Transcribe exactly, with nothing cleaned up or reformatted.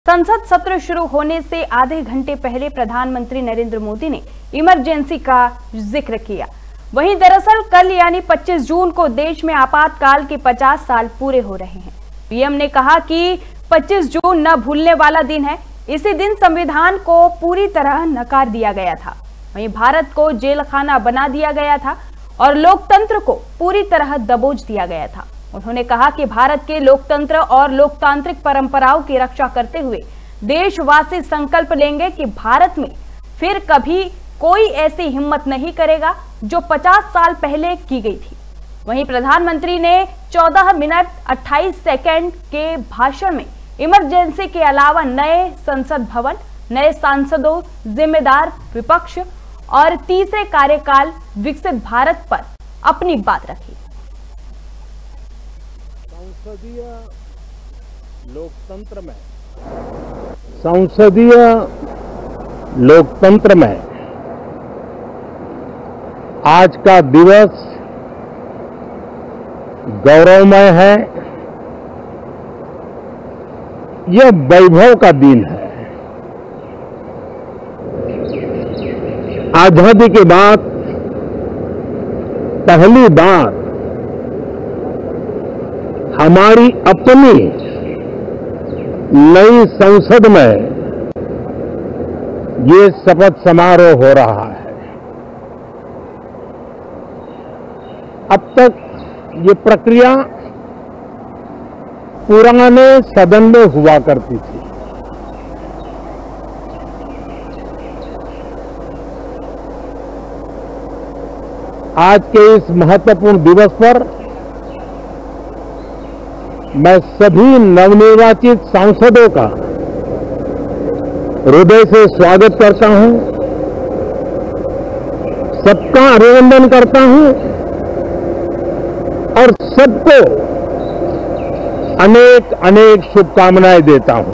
संसद सत्र शुरू होने से आधे घंटे पहले प्रधानमंत्री नरेंद्र मोदी ने इमरजेंसी का जिक्र किया। वहीं दरअसल कल यानी पच्चीस जून को देश में आपातकाल के पचास साल पूरे हो रहे हैं। पीएम ने कहा कि पच्चीस जून न भूलने वाला दिन है। इसी दिन संविधान को पूरी तरह नकार दिया गया था। वहीं भारत को जेल खाना बना दिया गया था और लोकतंत्र को पूरी तरह दबोच दिया गया था। उन्होंने कहा कि भारत के लोकतंत्र और लोकतांत्रिक परंपराओं की रक्षा करते हुए देशवासी संकल्प लेंगे कि भारत में फिर कभी कोई ऐसी हिम्मत नहीं करेगा जो पचास साल पहले की गई थी। वहीं प्रधानमंत्री ने चौदह मिनट अट्ठाईस सेकंड के भाषण में इमरजेंसी के अलावा नए संसद भवन, नए सांसदों, जिम्मेदार विपक्ष और तीसरे कार्यकाल विकसित भारत पर अपनी बात रखी। संसदीय लोकतंत्र में संसदीय लोकतंत्र में आज का दिवस गौरवमय है। यह वैभव का दिन है। आजादी के बाद पहली बार हमारी अपनी नई संसद में ये शपथ समारोह हो रहा है। अब तक ये प्रक्रिया पुराने सदन में हुआ करती थी। आज के इस महत्वपूर्ण दिवस पर मैं सभी नवनिर्वाचित सांसदों का हृदय से स्वागत करता हूं, सबका अभिनंदन करता हूं और सबको अनेक अनेक शुभकामनाएं देता हूं।